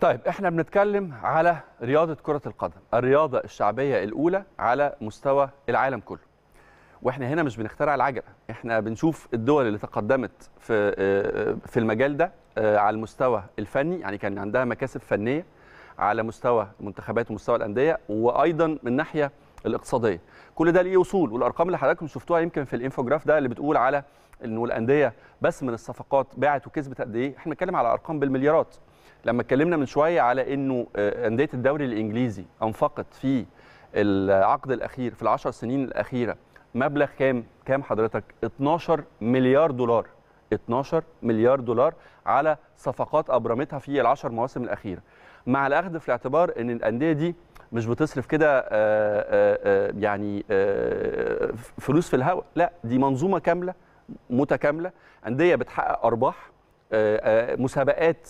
طيب احنا بنتكلم على رياضة كرة القدم، الرياضة الشعبية الأولى على مستوى العالم كله. واحنا هنا مش بنخترع العجلة، احنا بنشوف الدول اللي تقدمت في المجال ده على المستوى الفني، يعني كان عندها مكاسب فنية على مستوى المنتخبات ومستوى الأندية، وأيضا من الناحية الاقتصادية. كل ده ليه أصول، والأرقام اللي حضراتكم شفتوها يمكن في الانفوجراف ده اللي بتقول على إنه الأندية بس من الصفقات باعت وكسبت قد إيه، احنا بنتكلم على أرقام بالمليارات. لما اتكلمنا من شويه على انه انديه الدوري الانجليزي انفقت في العقد الاخير في ال10 سنين الاخيره مبلغ كام حضرتك؟ 12 مليار دولار. 12 مليار دولار على صفقات ابرمتها في ال10 مواسم الاخيره، مع الاخذ في الاعتبار ان الانديه دي مش بتصرف كده يعني فلوس في الهواء، لا دي منظومه كامله متكامله، انديه بتحقق ارباح، مسابقات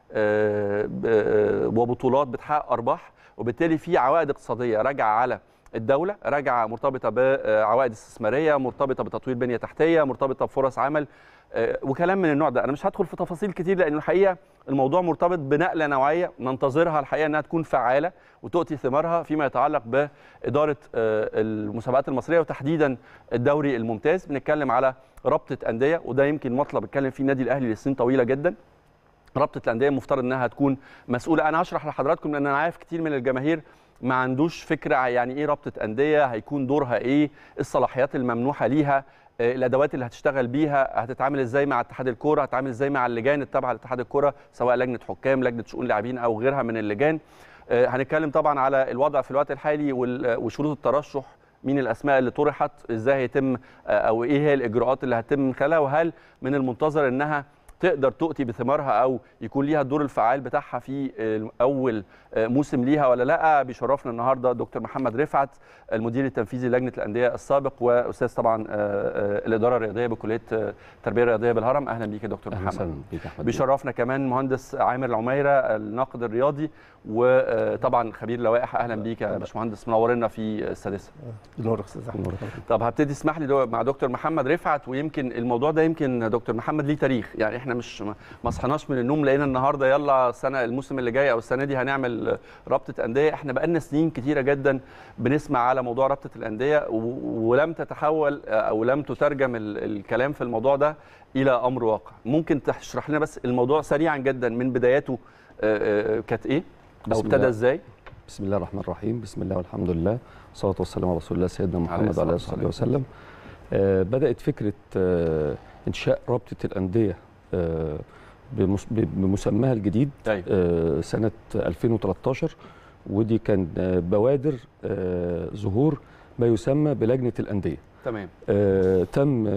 وبطولات بتحقق ارباح، وبالتالي في عوائد اقتصاديه راجعه على الدوله، راجعه مرتبطه بعوائد استثماريه، مرتبطه بتطوير بنيه تحتيه، مرتبطه بفرص عمل وكلام من النوع ده. انا مش هدخل في تفاصيل كتير لان الحقيقه الموضوع مرتبط بنقله نوعيه ننتظرها الحقيقه انها تكون فعاله وتؤتي ثمارها فيما يتعلق باداره المسابقات المصريه وتحديدا الدوري الممتاز. بنتكلم على رابطه انديه، وده يمكن مطلب اتكلم فيه النادي الاهلي لسنين طويله جدا. رابطه الانديه المفترض انها تكون مسؤوله. انا هشرح لحضراتكم لان انا عارف كتير من الجماهير ما عندوش فكره يعني ايه رابطه انديه، هيكون دورها ايه، الصلاحيات الممنوحه ليها، الادوات اللي هتشتغل بيها، هتتعامل ازاي مع اتحاد الكوره، هتتعامل ازاي مع اللجان التابعه لاتحاد الكوره سواء لجنه حكام، لجنه شؤون لاعبين او غيرها من اللجان. هنتكلم طبعا على الوضع في الوقت الحالي وشروط الترشح، مين الاسماء اللي طرحت، ازاي هيتم او ايه هي الاجراءات اللي هتتم من خلالها، وهل من المنتظر انها تقدر تؤتي بثمارها او يكون ليها الدور الفعال بتاعها في اول موسم ليها ولا لا. بيشرفنا النهارده دكتور محمد رفعت المدير التنفيذي للجنه الانديه السابق واستاذ طبعا الاداره الرياضيه بكليه التربيه الرياضيه بالهرم. اهلا بيك يا دكتور محمد. بيشرفنا كمان مهندس عامر العميره الناقد الرياضي وطبعا خبير لوائح. اهلا بيك يا باشمهندس، منورنا في السادسه. نور استاذ احمد. طب هبتدي اسمح لي مع دكتور محمد رفعت، ويمكن الموضوع ده يمكن دكتور محمد ليه تاريخ، يعني احنا مش ما صحناش من النوم لقينا النهارده يلا السنه الموسم اللي جاي او السنه دي هنعمل رابطه انديه. احنا بقالنا سنين كتيره جدا بنسمع على موضوع رابطه الانديه ولم تتحول او لم تترجم الكلام في الموضوع ده الى امر واقع. ممكن تشرح لنا بس الموضوع سريعا جدا من بداياته كانت ايه او ابتدى ازاي؟ بسم الله الرحمن الرحيم، بسم الله والحمد لله والصلاه والسلام على رسول الله سيدنا محمد وعلى اله وصحبه وسلم. بدات فكره انشاء رابطه الانديه بمسماها الجديد سنة 2013، ودي كان بوادر ظهور ما يسمى بلجنة الأندية. تمام. تم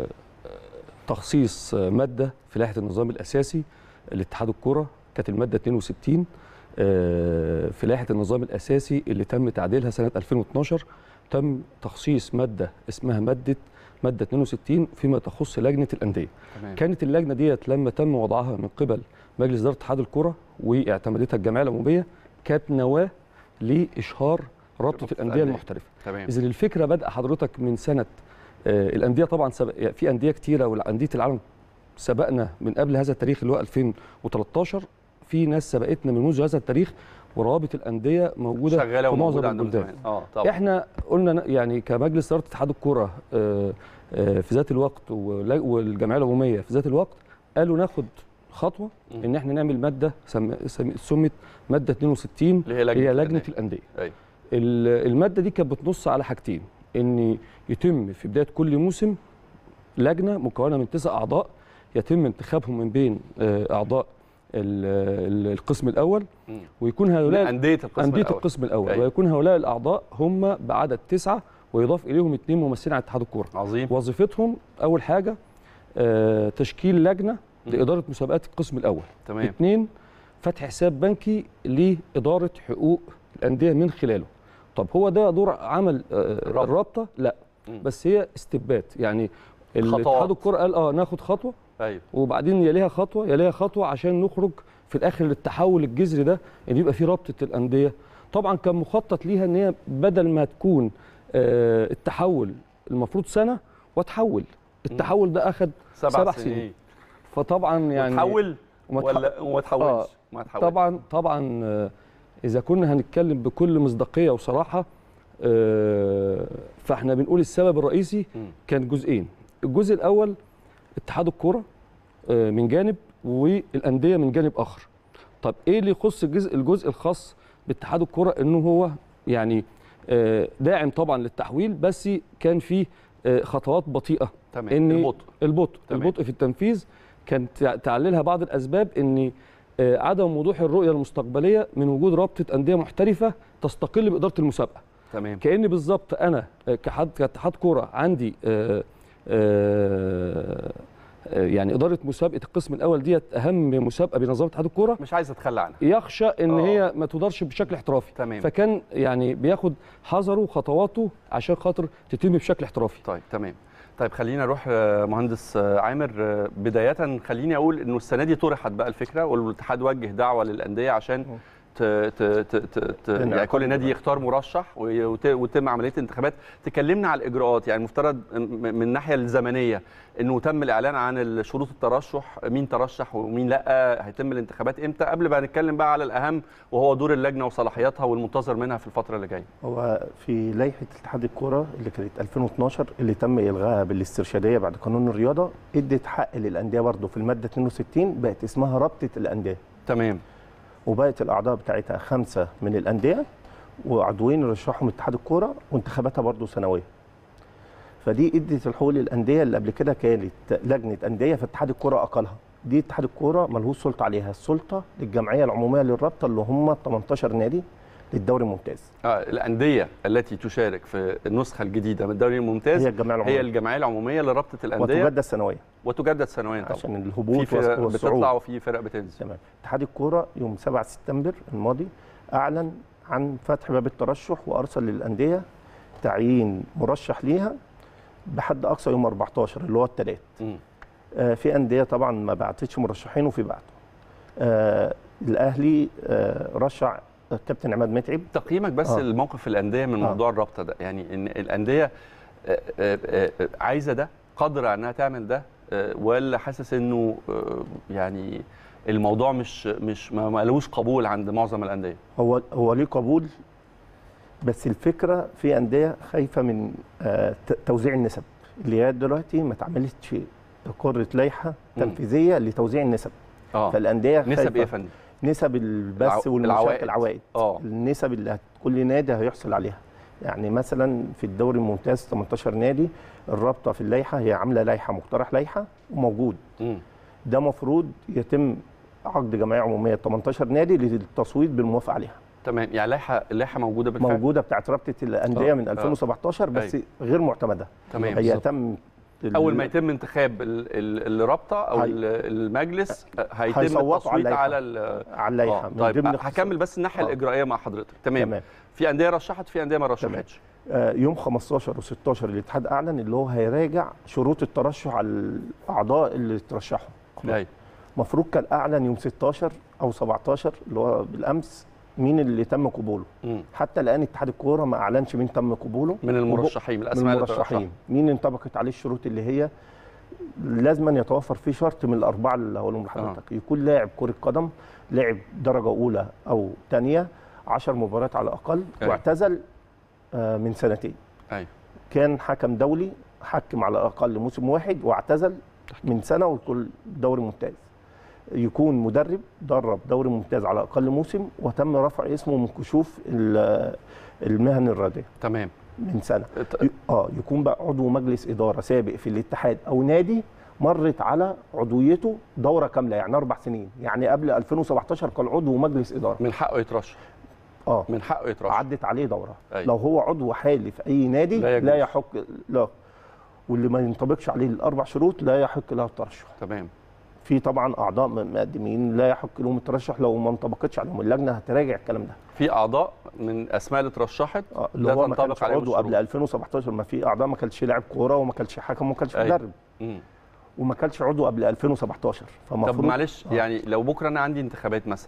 تخصيص مادة في لائحة النظام الأساسي لاتحاد الكرة، كانت المادة 62 في لائحة النظام الأساسي اللي تم تعديلها سنة 2012. تم تخصيص مادة اسمها مادة 62 فيما تخص لجنه الانديه. تمام. كانت اللجنه ديت لما تم وضعها من قبل مجلس اداره اتحاد الكره واعتمدتها الجمعيه العموميه كانت نواه لاشهار رابطه الانديه المحترفه. اذا الفكره بدأ حضرتك من سنه الانديه طبعا في انديه كتيره والانديه العالم سبقنا من قبل هذا التاريخ اللي هو 2013. في ناس سبقتنا من منذ هذا التاريخ وروابط الانديه موجوده في معظم البلدان. احنا قلنا يعني كمجلس اداره اتحاد الكره في ذات الوقت والجمعيه العموميه في ذات الوقت قالوا ناخد خطوه ان احنا نعمل ماده سمت ماده 62 هي لجنه الانديه. الماده دي كانت بتنص على حاجتين: ان يتم في بدايه كل موسم لجنه مكونه من 9 اعضاء يتم انتخابهم من بين اعضاء القسم الاول، ويكون هؤلاء انديه القسم الاول ويكون هؤلاء الاعضاء هم بعدد 9 ويضاف اليهم 2 ممثلين على اتحاد الكوره. عظيم. وظيفتهم اول حاجه تشكيل لجنه لاداره مسابقات القسم الاول. تمام. 2 فتح حساب بنكي لاداره حقوق الانديه من خلاله. طب هو ده دور عمل الرابطه؟ لا. بس هي استبات، يعني اتحاد الكوره قال ناخد خطوه. أيوة. وبعدين يليها خطوه عشان نخرج في الاخر للتحول الجذري ده ان يبقى في رابطه الانديه. طبعا كان مخطط ليها ان هي بدل ما تكون التحول المفروض سنه وتحول، التحول ده اخذ 7 سنين. فطبعا يعني وتحول ولا وما تحولش. ما اتحولش. طبعا اذا كنا هنتكلم بكل مصداقيه وصراحه، فاحنا بنقول السبب الرئيسي كان جزئين. الجزء الاول اتحاد الكوره من جانب والانديه من جانب اخر. طب ايه اللي يخص الجزء الخاص باتحاد الكوره؟ انه هو يعني داعم طبعا للتحويل، بس كان فيه خطوات بطيئه. تمام. ان البطء في التنفيذ كان تعللها بعض الاسباب، ان عدم وضوح الرؤيه المستقبليه من وجود رابطه انديه محترفه تستقل باداره المسابقه. تمام. كأن بالظبط انا كاتحاد كوره عندي يعني اداره مسابقه القسم الاول ديت اهم مسابقه بنظام اتحاد الكوره، مش عايز اتخلى عنها، يخشى ان هي ما تدارش بشكل احترافي. تمام. فكان يعني بياخد حذره وخطواته عشان خاطر تتم بشكل احترافي. طيب تمام. طيب خلينا نروح مهندس عامر. بدايه خليني اقول انه السنه دي طرحت بقى الفكره، والاتحاد وجه دعوه للانديه عشان يعني كل نادي يختار مرشح ويتم عمليه انتخابات. تكلمنا على الاجراءات، يعني المفترض من الناحيه الزمنيه انه تم الاعلان عن شروط الترشح، مين ترشح ومين لا، هيتم الانتخابات امتى، قبل ما نتكلم بقى على الاهم وهو دور اللجنه وصلاحياتها والمنتظر منها في الفتره اللي جايه. هو في لائحه اتحاد الكوره اللي كانت 2012 اللي تم الغائها بالاسترشاديه بعد قانون الرياضه، ادت حق للانديه برضه في الماده 62 بقت اسمها رابطه الانديه. تمام. وبقت الاعضاء بتاعتها 5 من الانديه وعضوين يرشحهم اتحاد الكوره، وانتخاباتها برضه سنويه. فدي ادت الحقوق للانديه اللي قبل كده كانت لجنه انديه فاتحاد الكوره اقلها. دي اتحاد الكوره ملهوش سلطه عليها، السلطه للجمعيه العموميه للرابطه اللي هم 18 نادي للدوري الممتاز. الانديه التي تشارك في النسخه الجديده من الدوري الممتاز هي الجمعيه العموميه لرابطه الانديه، وتجدد سنويا طبعا عشان الهبوط والصعود، بتطلع وفي فرق بتنزل. تمام. اتحاد الكوره يوم 7 سبتمبر الماضي اعلن عن فتح باب الترشح، وارسل للانديه تعيين مرشح ليها بحد اقصى يوم 14 اللي هو الثلاث. في انديه طبعا ما بعتتش مرشحين وفي بعته. الاهلي رشح كابتن عماد متعب. تقييمك بس الموقف الانديه من موضوع الرابطه ده، يعني ان الانديه عايزه ده، قادره انها تعمل ده، ولا حاسس انه يعني الموضوع مش ما لهوش قبول عند معظم الانديه؟ هو ليه قبول، بس الفكره في انديه خايفه من توزيع النسب اللي هي دلوقتي ما اتعملتش قرة لائحه تنفيذيه لتوزيع النسب. فالانديه نسب ايه يا فندم؟ نسب البث والمشاركه، العوائد. النسب اللي كل نادي هيحصل عليها. يعني مثلا في الدوري الممتاز 18 نادي، الرابطه في اللائحه هي عامله لائحه، مقترح لائحه وموجود. ده مفروض يتم عقد جمعيه عموميه 18 نادي للتصويت بالموافقه عليها. تمام. يعني اللائحه موجوده بالفعل؟ موجوده بتاعت رابطه الانديه من 2017 بس غير معتمده. تمام. هي تم اول ما يتم انتخاب الرابطه او المجلس هيتم التصويت على اللائحه. طيب هكمل بس الناعيه الاجرائيه مع حضرتك. تمام. في انديه رشحت، في انديه ما رشحتش. يوم 15 و16 الاتحاد اعلن اللي هو هيراجع شروط الترشح على الاعضاء اللي ترشحوا. المفروض كان اعلن يوم 16 او 17 اللي هو بالامس مين اللي تم قبوله. حتى الان اتحاد الكوره ما اعلنش مين تم قبوله من المرشحين، الاسماء المرشحين، مين انطبقت عليه الشروط اللي هي لازم يتوفر فيه شرط من الاربعه اللي هقولهم لحضرتك. يكون لاعب كره قدم، لاعب درجه اولى او ثانيه، 10 مباريات على الاقل، واعتزل من 2 سنين. كان حكم دولي، حكم على الاقل موسم واحد واعتزل من 1 سنه وكل دوري ممتاز. يكون مدرب درب دوري ممتاز على اقل موسم وتم رفع اسمه من كشوف المهن الرياضيه. تمام. من سنه. يكون بقى عضو مجلس اداره سابق في الاتحاد او نادي مرت على عضويته دوره كامله، يعني 4 سنين، يعني قبل 2017 كان عضو مجلس اداره. من حقه يترشح. من حقه يترشح. عدت عليه دوره. لو هو عضو حالي في اي نادي لا يحق، لا، واللي ما ينطبقش عليه ال4 شروط لا يحق له الترشح. تمام. في طبعا اعضاء مقدمين لا يحق لهم الترشح لو ما انطبقتش عليهم، اللجنه هتراجع الكلام ده. في اعضاء من الاسماء اللي اترشحت اللي هو ما كانش عضو قبل 2017، ما في اعضاء ما كانش لاعب كوره وما كانش حكم وما كانش مدرب. وما كانش عضو قبل 2017. طب معلش يعني لو بكره انا عندي انتخابات مثلا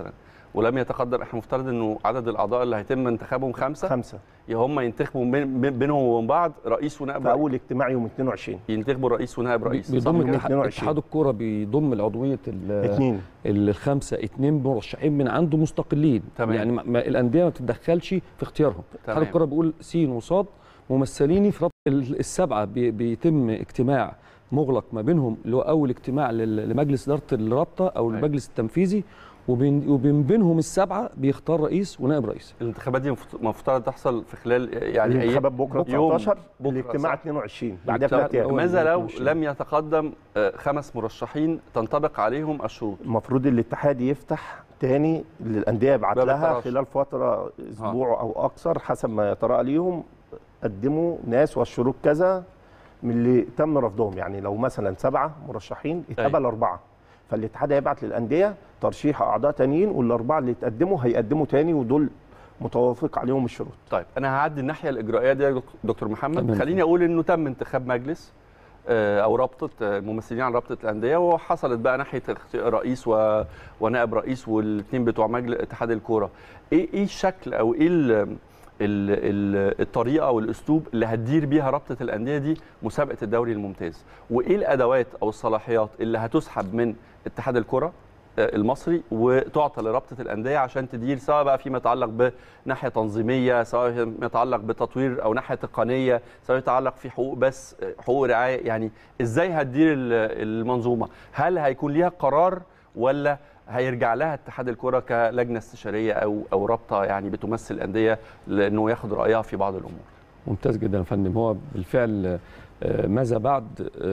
ولم يتقدم، احنا مفترض انه عدد الاعضاء اللي هيتم انتخابهم خمسه هم ينتخبوا بينهم وبين بعض رئيس ونائب في اول اجتماع يوم 22 ينتخبوا رئيس ونائب رئيس. بيضم اتحاد الكوره بيضم العضويه الخمسه 2 مرشحين من عنده مستقلين. تمام. يعني الانديه ما بتتدخلش في اختيارهم. اتحاد الكوره بيقول س وصاد ممثليني في السبعه بيتم اجتماع مغلق ما بينهم اللي هو اول اجتماع لمجلس اداره الرابطه او المجلس التنفيذي، وبين بينهم السبعه بيختار رئيس ونائب رئيس. الانتخابات دي مفترض تحصل في خلال يعني الانتخابات بكره 19 الاجتماع 22 بعدها ب3 ايام. ماذا لو لم يتقدم 5 مرشحين تنطبق عليهم الشروط؟ المفروض الاتحاد يفتح تاني للانديه، يبعت لها خلال فتره اسبوع او اكثر حسب ما يتراءى ليهم، قدموا ناس والشروط كذا من اللي تم رفضهم. يعني لو مثلا 7 مرشحين اتقبل 4، فالاتحاد هيبعت للانديه ترشيح اعضاء تانيين، والاربعه اللي اتقدموا هيقدموا تاني ودول متوافق عليهم الشروط. طيب انا هعدي الناحيه الاجرائيه دي يا دكتور محمد. خليني اقول انه تم انتخاب مجلس او رابطه ممثلين عن رابطه الانديه، وحصلت بقى ناحيه رئيس ونائب رئيس والاثنين بتوع مجلس اتحاد الكوره. ايه الشكل او ايه الطريقه او الاسلوب اللي هتدير بيها رابطه الانديه دي مسابقه الدوري الممتاز؟ وايه الادوات او الصلاحيات اللي هتسحب من اتحاد الكره المصري وتعطى لرابطه الانديه عشان تدير، سواء بقى فيما يتعلق بناحيه تنظيميه، سواء فيما يتعلق بتطوير او ناحيه تقنيه، سواء يتعلق في حقوق بس حقوق رعايه؟ يعني ازاي هتدير المنظومه؟ هل هيكون ليها قرار ولا هيرجع لها اتحاد الكره كلجنه استشاريه او رابطه يعني بتمثل الانديه لانه ياخد رايها في بعض الامور؟ ممتاز جدا يا فندم. هو بالفعل ماذا بعد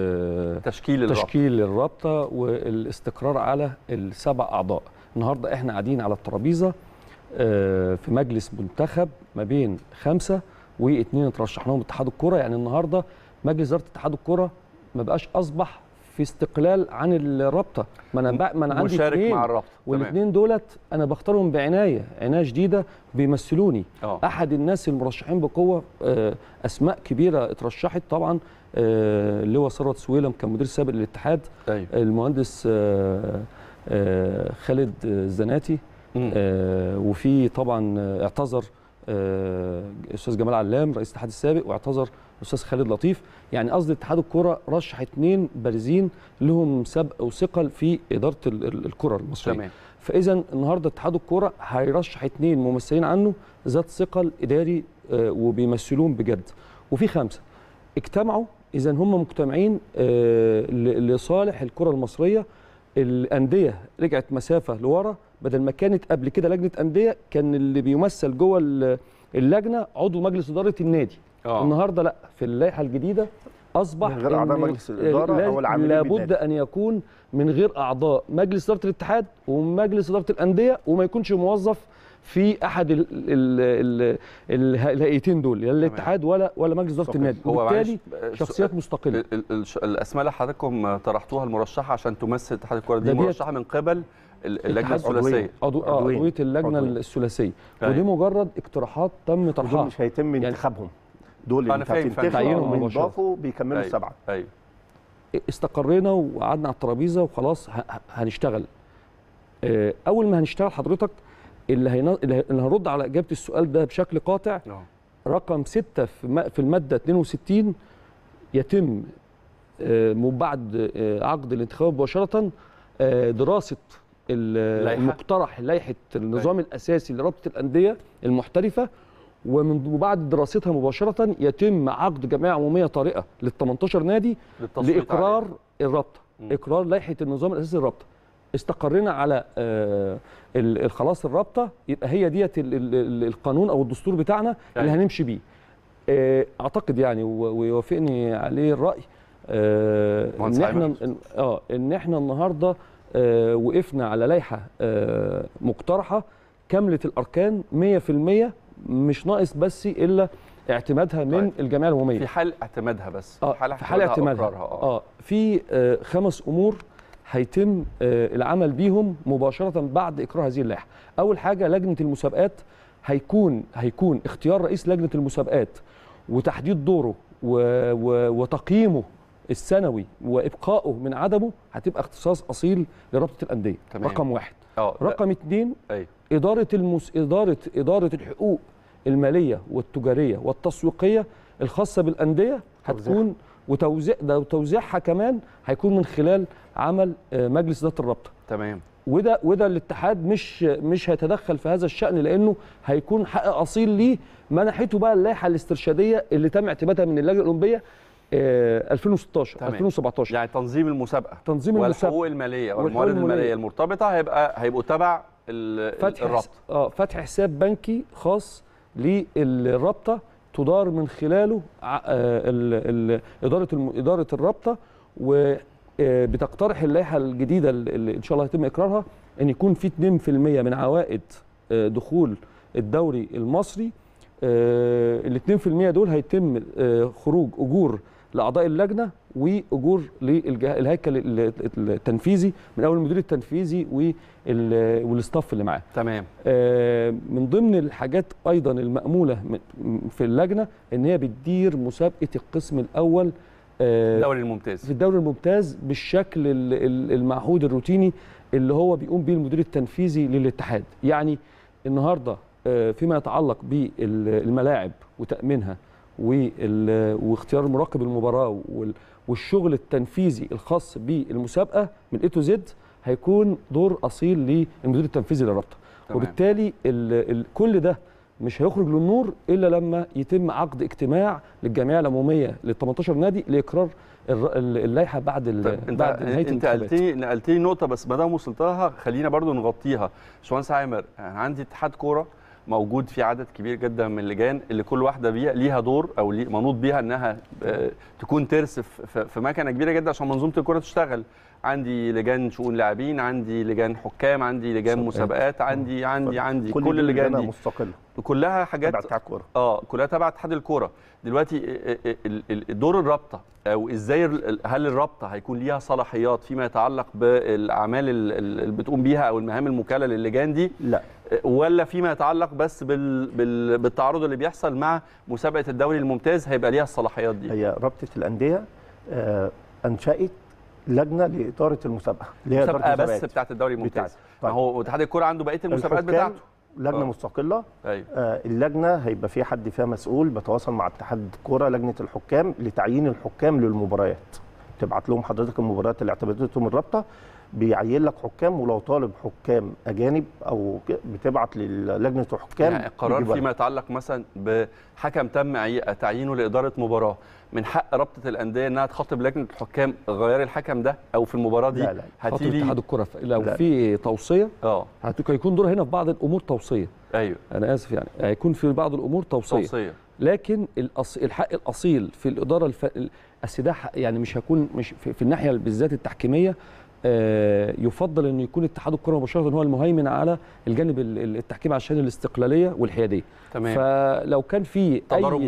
تشكيل الرابطه والاستقرار على ال7 اعضاء. النهارده احنا قاعدين على الترابيزه في مجلس منتخب ما بين 5 و2 اترشحناهم اتحاد الكره. يعني النهارده مجلس اداره اتحاد الكره ما بقاش اصبح في استقلال عن الرابطه. ما انا عندي مشارك مع الرابطه، والاثنين دولت انا بختارهم عنايه شديده بيمثلوني. احد الناس المرشحين بقوه اسماء كبيره اترشحت طبعا، اللي هو ثروت سويلم كان مدير سابق للاتحاد. أيوة. المهندس خالد الزناتي، وفي طبعا اعتذر الاستاذ جمال علام رئيس الاتحاد السابق، واعتذر الاستاذ خالد لطيف. يعني قصدي اتحاد الكره رشح 2 بارزين لهم سبق وثقل في اداره الكره المصريه. تمام. فاذا النهارده اتحاد الكره هيرشح 2 ممثلين عنه ذات ثقل اداري وبيمثلون بجد، وفي 5 اجتمعوا. اذا هم مجتمعين لصالح الكره المصريه. الانديه رجعت مسافه لورا، بدل ما كانت قبل كده لجنه انديه كان اللي بيمثل جوه اللجنه عضو مجلس اداره النادي. النهارده لا، في اللائحه الجديده اصبح من غير اعضاء مجلس الاداره او العاملين لابد ان يكون من غير اعضاء مجلس اداره الاتحاد ومجلس اداره الانديه، وما يكونش موظف في احد الهيئتين دول، لا الاتحاد ولا مجلس اداره النادي. وبالتالي شخصيات مستقله. الاسماء اللي حضراتكم طرحتوها المرشحه عشان تمثل اتحاد الكره دي مرشحه من قبل اللجنه الثلاثيه، عضويه اللجنه الثلاثيه، ودي مجرد اقتراحات تم طرحها، مش هيتم انتخابهم. دول اللي هتنتخبهم من ضافوا بيكملوا 7. ايوه. استقرينا وقعدنا على الترابيزه وخلاص هنشتغل. اول ما هنشتغل حضرتك اللي هنرد على اجابه السؤال ده بشكل قاطع. رقم 6 في الماده 62 يتم بعد عقد الانتخاب مباشره دراسه المقترح لائحه النظام الاساسي لرابطه الانديه المحترفه، وبعد دراستها مباشره يتم عقد جمعيه عموميه طارئه لل18 نادي لاقرار الرابطه، اقرار لائحه النظام الاساسي للرابطه. استقرينا على خلاص الرابطه، يبقى هي ديت القانون او الدستور بتاعنا اللي هنمشي بيه. اعتقد يعني ويوافقني عليه الراي ان احنا النهارده وقفنا على لائحه مقترحه كامله الاركان 100%، مش ناقص بس الا اعتمادها من الجمعيه العموميه. في حال اعتمادها بس، في حال اعتمادها في 5 امور هيتم العمل بيهم مباشره بعد اقرار هذه اللائحه. اول حاجه لجنه المسابقات، هيكون اختيار رئيس لجنه المسابقات وتحديد دوره وتقييمه السنوي وابقائه من عدمه، هتبقى اختصاص اصيل لرابطه الانديه. رقم 1. رقم 2 اداره الحقوق الماليه والتجاريه والتسويقيه الخاصه بالانديه هتكون وتوزيعها كمان هيكون من خلال عمل مجلس اداره الرابطه. تمام. وده الاتحاد مش هيتدخل في هذا الشأن، لانه هيكون حق اصيل ليه منحته بقى اللائحه الاسترشاديه اللي تم اعتمادها من اللجنه الاولمبيه 2016 تمام. 2017. يعني تنظيم المسابقه والحقوق الماليه والموارد الماليه المرتبطه هيبقوا تبع الرابطه. فتح حساب بنكي خاص للرابطه تدار من خلاله اداره الرابطه، وبتقترح اللائحه الجديده اللي ان شاء الله هيتم اقرارها ان يكون في 2% من عوائد دخول الدوري المصري. ال 2% دول هيتم خروج اجور لاعضاء اللجنه واجور للهيكل التنفيذي من اول المدير التنفيذي والاستاف اللي معاه. تمام. من ضمن الحاجات ايضا المأموله في اللجنه ان هي بتدير مسابقه القسم الاول الدوري الممتاز في الدوري الممتاز بالشكل المعهود الروتيني اللي هو بيقوم به المدير التنفيذي للاتحاد. يعني النهارده فيما يتعلق بالملاعب وتأمينها واختيار مراقب المباراه والشغل التنفيذي الخاص بالمسابقه من A to Z هيكون دور اصيل للمدير التنفيذي للرابطه. وبالتالي كل ده مش هيخرج للنور الا لما يتم عقد اجتماع للجمعيه العموميه لل 18 نادي لاقرار اللائحه بعد نهايه الانتخابات. انت نقلتني نقطه، بس ما دام وصلتها خلينا برضو نغطيها. باشمهندس عامر، انا عندي اتحاد كوره موجود فيه عدد كبير جدا من اللجان اللي كل واحده ليها دور او منوط بيها انها تكون ترس في مكنه كبيره جدا عشان منظومه الكوره تشتغل. عندي لجان شؤون لاعبين، عندي لجان حكام، عندي لجان مسابقات، عندي كل اللجان دي مستقله كلها حاجات تبع اتحاد الكوره. كلها تبع اتحاد الكوره. دلوقتي دور الرابطه او ازاي هل الرابطه هيكون ليها صلاحيات فيما يتعلق بالاعمال اللي بتقوم بيها او المهام الموكله للجان دي؟ لا. ولا فيما يتعلق بس بالتعارض اللي بيحصل مع مسابقه الدوري الممتاز هيبقى ليها الصلاحيات دي؟ هي رابطه الانديه انشأت لجنه لاداره المسابقه اللي هي مسابقه بس بتاعه الدوري الممتاز. ما هو اتحاد الكوره عنده بقيه المسابقات بتاعته لجنه مستقله. أيوة. اللجنه هيبقى في حد فيها مسؤول بتواصل مع اتحاد الكوره لجنه الحكام لتعيين الحكام للمباريات. تبعت لهم حضرتك المباريات اللي اعتمدتهم الرابطه، بيعين لك حكام، ولو طالب حكام اجانب او بتبعت للجنه الحكام. يعني القرار فيما يتعلق مثلا بحكم تم تعيينه لاداره مباراه، من حق رابطه الانديه انها تخاطب لجنه الحكام غير الحكم ده او في المباراه دي؟ لا هتيجي اتحاد الكره لو في توصيه هيكون دور هنا في بعض الامور توصيه. ايوه انا اسف، يعني هيكون في بعض الامور توصيه. لكن الحق الاصيل في الاداره السداح يعني مش في الناحيه بالذات التحكيميه. يفضل انه يكون اتحاد الكره مباشره هو المهيمن على الجانب التحكيم عشان الاستقلاليه والحياديه. تمام. فلو كان في تضارب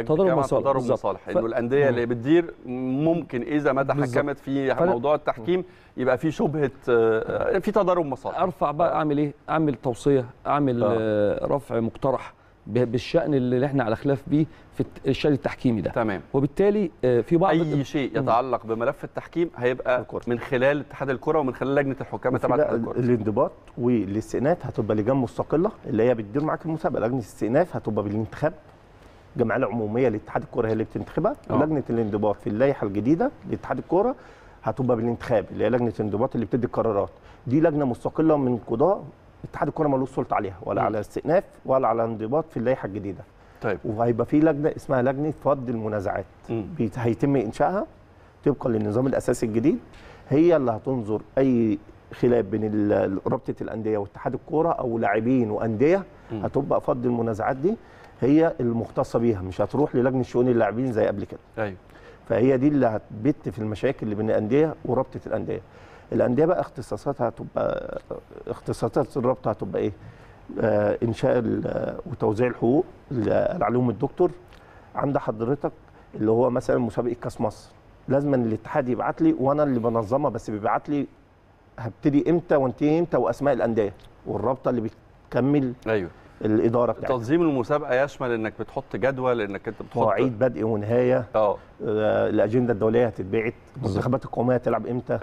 مصالح انه الانديه اللي بتدير ممكن اذا ما تحكمت في موضوع التحكيم يبقى في شبهه في تضارب مصالح. ارفع بقى اعمل ايه؟ اعمل توصيه، اعمل رفع مقترح بالشأن اللي احنا على خلاف بيه في الشأن التحكيمي ده. تمام. وبالتالي في بعض اي شيء يتعلق بملف التحكيم هيبقى من خلال اتحاد الكره ومن خلال لجنه الحكام تبع اتحاد الكره. الانضباط والاستئناف هتبقى لجان مستقله اللي هي بتدير معاك المسابقه. لجنه الاستئناف هتبقى بالانتخاب، الجمعيه العموميه لاتحاد الكره هي اللي بتنتخبها. ولجنه الانضباط في اللائحه الجديده لاتحاد الكره هتبقى بالانتخاب، اللي هي لجنه الانضباط اللي بتدي القرارات. دي لجنه مستقله من قضاء اتحاد الكره مالوش سلطه عليها ولا على استئناف ولا على انضباط في اللائحه الجديده. طيب. وهيبقى في لجنه اسمها لجنه فض المنازعات هيتم انشائها طبقا للنظام الاساسي الجديد. هي اللي هتنظر اي خلاف بين رابطه الانديه واتحاد الكوره او لاعبين وانديه. هتبقى فض المنازعات دي هي المختصه بيها، مش هتروح للجنه شؤون اللاعبين زي قبل كده. ايوه. فهي دي اللي هتبت في المشاكل اللي بين الانديه ورابطه الانديه. الانديه بقى اختصاصات الرابطه هتبقى ايه؟ انشاء وتوزيع الحقوق اللي قال عليهم الدكتور. عند حضرتك اللي هو مثلا مسابقه كاس مصر، لازم الاتحاد يبعت لي وانا اللي بنظمها، بس بيبعت لي هبتدي امتى وانتهي امتى واسماء الانديه، والرابطه اللي بتكمل. ايوه. الاداره بتاعتها. تنظيم المسابقه يشمل انك بتحط جدول، انك انت بتحط مواعيد بدء ونهايه. الاجنده الدوليه هتتبعت، المنتخبات القوميه هتلعب امتى. ايوه.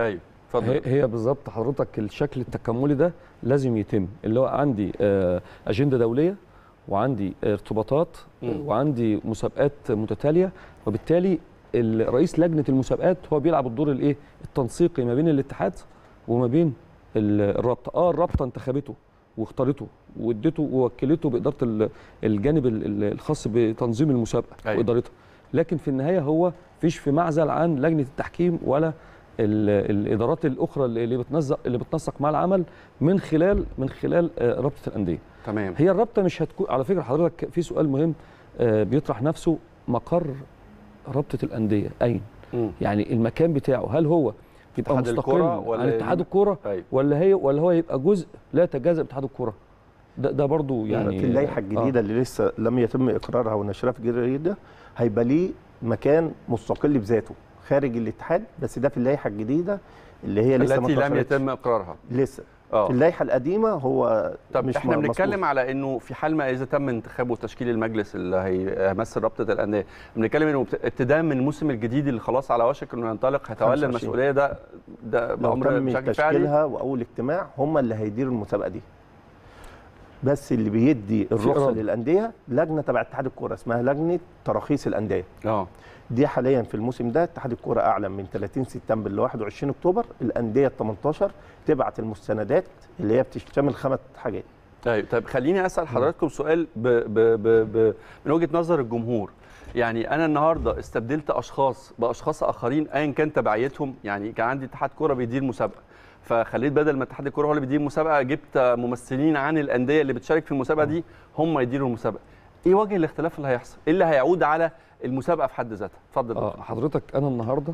هي بالظبط حضرتك الشكل التكاملي ده لازم يتم، اللي هو عندي اجنده دوليه وعندي ارتباطات وعندي مسابقات متتاليه، وبالتالي رئيس لجنه المسابقات هو بيلعب الدور الايه التنسيقي ما بين الاتحاد وما بين الرابطه. الرابطه انتخبته واختارته وادته ووكلته باداره الجانب الخاص بتنظيم المسابقه وادارتها، لكن في النهايه هو فيش في معزل عن لجنه التحكيم ولا الادارات الاخرى اللي بتنسق مع العمل من خلال رابطه الانديه. تمام. هي الرابطه مش هتكون على فكره حضرتك في سؤال مهم بيطرح نفسه، مقر رابطه الانديه اين؟ يعني المكان بتاعه هل هو يبقى مستقل عن اتحاد الكوره ولا هو يبقى جزء لا يتجزأ من اتحاد الكوره؟ ده برضو يعني في اللائحه الجديده اللي لسه لم يتم اقرارها ونشرها في الجريده هيبقى ليه مكان مستقل بذاته خارج الاتحاد، بس ده في اللائحه الجديده اللي هي لسه التي لم يتم اقرارها لسه. في اللائحه القديمه هو طب مش احنا بنتكلم على انه في حال ما اذا تم انتخابه وتشكيل المجلس اللي هيمثل رابطه الانديه، بنتكلم انه ابتداء من الموسم الجديد اللي خلاص على وشك انه ينطلق هيتولى المسؤوليه ده بامر بشكل فعلي. تشكيلها واول اجتماع هم اللي هيديروا المسابقه دي، بس اللي بيدي الرخصه للانديه لجنه تبع اتحاد الكوره اسمها لجنه تراخيص الانديه. دي حاليا في الموسم ده اتحاد الكوره اعلن من 30 سبتمبر ل 21 اكتوبر الانديه ال 18 تبعت المستندات اللي هي بتشتمل 5 حاجات. طيب خليني اسال حضراتكم سؤال من وجهه نظر الجمهور. يعني انا النهارده استبدلت اشخاص باشخاص اخرين ايا كان تبعيتهم، يعني كان عندي اتحاد كوره بيدير مسابقه، فخليت بدل ما اتحاد الكوره هو اللي بيدير المسابقه جبت ممثلين عن الانديه اللي بتشارك في المسابقه دي هم يديروا المسابقه. ايه وجه الاختلاف اللي هيحصل؟ ايه اللي هيعود على المسابقه في حد ذاتها؟ اتفضل. حضرتك انا النهارده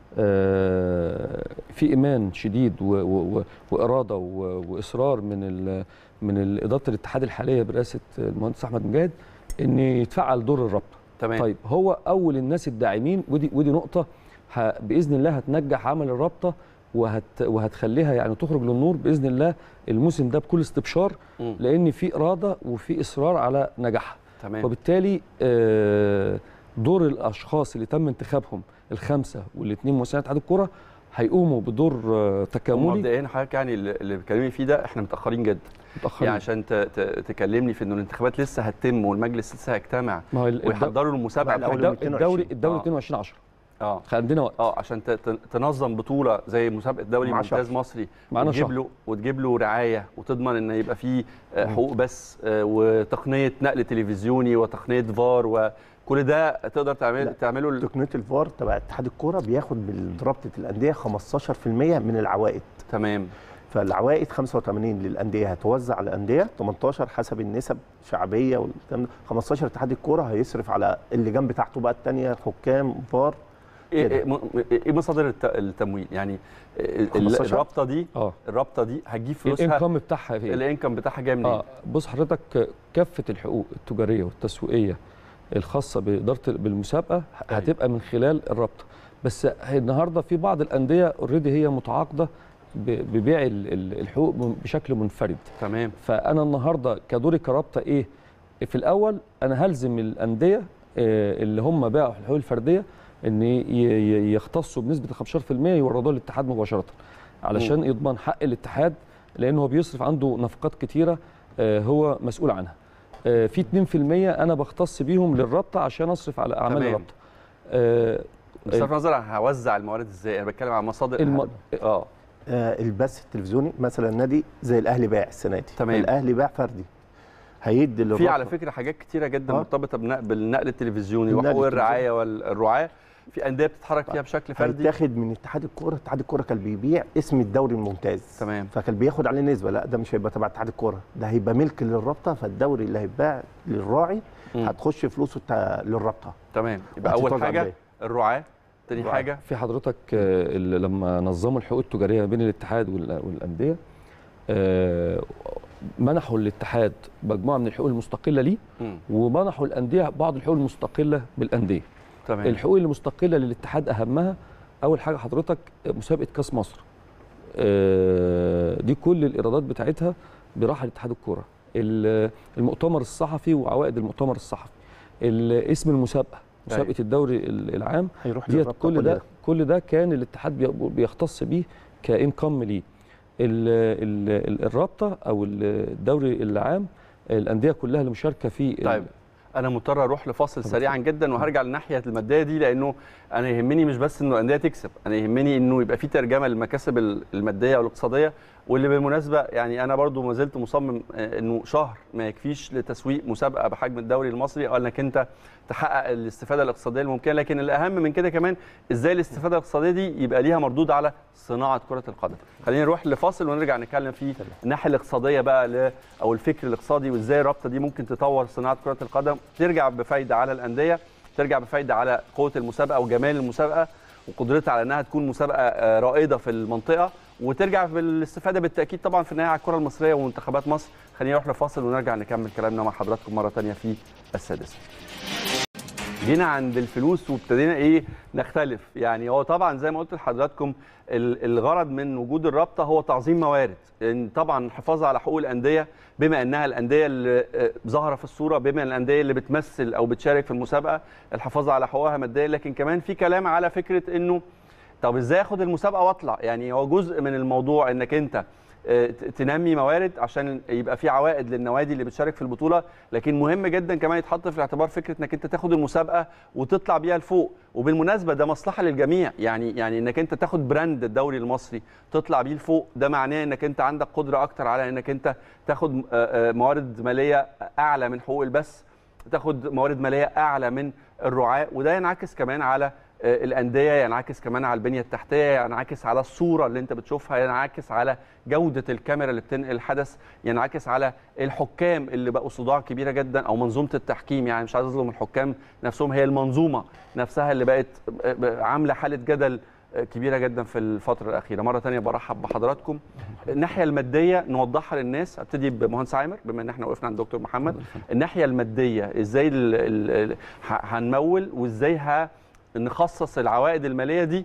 في ايمان شديد واراده واصرار من اداره الاتحاد الحاليه برئاسه المهندس احمد مجاهد ان يتفعل دور الرابطه. تمام. طيب هو اول الناس الداعمين، ودي نقطه باذن الله هتنجح عمل الرابطه وهتخليها يعني تخرج للنور باذن الله الموسم ده بكل استبشار، لان في اراده وفي اصرار على نجاحها. تمام. وبالتالي دور الاشخاص اللي تم انتخابهم الخمسه والاثنين ممثلين اتحاد الكوره هيقوموا بدور تكاملي. مبدئيا حضرتك يعني اللي بتكلمني فيه ده احنا متاخرين جدا. يعني عشان تكلمني في انه الانتخابات لسه هتتم والمجلس لسه هيجتمع ويحضروا المسابقه الدوري 22/10. عندنا وقت عشان تنظم بطوله زي مسابقه دوري ممتاز مصري وتجيب له رعايه وتضمن ان يبقى فيه حقوق بس وتقنيه نقل تلفزيوني وتقنيه فار وكل ده تقدر تعمله. تقنيه الفار تبع اتحاد الكوره بياخد من رابطه الانديه 15% من العوائد. تمام. فالعوائد 85 للانديه هتوزع على الانديه، 18 حسب النسب شعبيه والكلام ده، 15 اتحاد الكوره هيصرف على اللجان بتاعته بقى الثانيه حكام فار. ايه مصادر التمويل؟ يعني الرابطه دي هتجيب فلوسها، الانكم بتاعها فين؟ الانكم بتاعها جاي منين؟ بص حضرتك كافه الحقوق التجاريه والتسويقيه الخاصه باداره بالمسابقه هتبقى من خلال الرابطه، بس النهارده في بعض الانديه اوريدي هي متعاقده ببيع الحقوق بشكل منفرد. تمام. فانا النهارده كدوري كرابطه ايه؟ في الاول انا هلزم الانديه اللي هم باعوا الحقوق الفرديه ان يختصوا بنسبه 15% يوردوها للاتحاد مباشره علشان يضمن حق الاتحاد، لان هو بيصرف عنده نفقات كتيره هو مسؤول عنها. في 2% انا بختص بيهم للرابطه عشان اصرف على اعمال الرابطه. بصرف النظر هوزع الموارد ازاي؟ انا بتكلم عن مصادر البث التلفزيوني مثلا نادي زي الاهلي باع السنه دي. تمام. الاهلي باع فردي هيدي للرابطه. في على فكره حاجات كتيره جدا مرتبطه بالنقل التلفزيوني وحقوق الرعايه والرعاه، في انديه بتتحرك فيها بشكل فردي. هيتاخد من اتحاد الكوره، اتحاد الكوره كان بيبيع اسم الدوري الممتاز. تمام. فكان بياخد عليه نسبه، لا ده مش هيبقى تبع اتحاد الكوره، ده هيبقى ملك للرابطه، فالدوري اللي هيتباع للراعي هتخش فلوسه للرابطه. تمام. يبقى اول حاجه الرعاه، تاني حاجه في حضرتك لما نظموا الحقوق التجاريه بين الاتحاد والانديه منحوا الاتحاد مجموعه من الحقوق المستقله ليه، ومنحوا الانديه بعض الحقوق المستقله بالانديه. تمام. الحقوق المستقله للاتحاد اهمها اول حاجه حضرتك مسابقه كاس مصر، دي كل الايرادات بتاعتها براحه لاتحاد الكوره، المؤتمر الصحفي وعوائد المؤتمر الصحفي، اسم المسابقه مسابقه الدوري العام، هيروح كل ده كان الاتحاد بيختص بيه كانكم ليه. الرابطه او الدوري العام الانديه كلها اللي مشاركه فيه. طيب انا مضطر اروح لفاصل سريعا جدا وهرجع للناحيه الماديه دي، لانه انا يهمني مش بس انه الانديه تكسب، انا يهمني انه يبقى في ترجمه للمكاسب الماديه والاقتصاديه. واللي بالمناسبه يعني انا برضو ما زلت مصمم انه شهر ما يكفيش لتسويق مسابقه بحجم الدوري المصري او انك انت تحقق الاستفاده الاقتصاديه الممكنه، لكن الاهم من كده كمان ازاي الاستفاده الاقتصاديه دي يبقى ليها مردود على صناعه كره القدم. خلينا نروح لفاصل ونرجع نتكلم في الناحيه الاقتصاديه بقى او الفكر الاقتصادي، وازاي الرابطه دي ممكن تطور صناعه كره القدم، ترجع بفايده على الانديه، ترجع بفايده على قوه المسابقه وجمال المسابقه وقدرتها على انها تكون مسابقه رائده في المنطقه، وترجع بالاستفاده بالتاكيد طبعا في النهايه على الكره المصريه ومنتخبات مصر. خلينا نروح لفاصل ونرجع نكمل كلامنا مع حضراتكم مره ثانيه في السادسه. جينا عند الفلوس وابتدينا نختلف. يعني هو طبعا زي ما قلت لحضراتكم الغرض من وجود الرابطه هو تعظيم موارد، يعني طبعا الحفاظ على حقوق الانديه بما انها الانديه اللي ظاهره في الصوره، بما ان الانديه اللي بتمثل او بتشارك في المسابقه، الحفاظ على حقوقها ماديا، لكن كمان في كلام على فكره انه طب ازاي اخد المسابقه واطلع. يعني هو جزء من الموضوع انك انت تنمي موارد عشان يبقى في عوائد للنوادي اللي بتشارك في البطوله، لكن مهم جدا كمان يتحط في الاعتبار فكره انك انت تاخد المسابقه وتطلع بيها لفوق، وبالمناسبه ده مصلحه للجميع. يعني انك انت تاخد براند الدوري المصري تطلع بيه لفوق، ده معناه انك انت عندك قدره اكتر على انك انت تاخد موارد ماليه اعلى من حقوق البث، تاخد موارد ماليه اعلى من الرعاة، وده ينعكس كمان على الانديه، ينعكس كمان على البنيه التحتيه، ينعكس على الصوره اللي انت بتشوفها، ينعكس على جوده الكاميرا اللي بتنقل الحدث، ينعكس على الحكام اللي بقوا صداع كبيره جدا او منظومه التحكيم. يعني مش عايز اظلم الحكام نفسهم، هي المنظومه نفسها اللي بقت عامله حاله جدل كبيره جدا في الفتره الاخيره. مره ثانيه برحب بحضراتكم. الناحيه الماديه نوضحها للناس، ابتدي بمهندس عامر بما ان احنا وقفنا عند دكتور محمد. الناحيه الماديه ازاي هنمول وازاي نخصص العوائد الماليه دي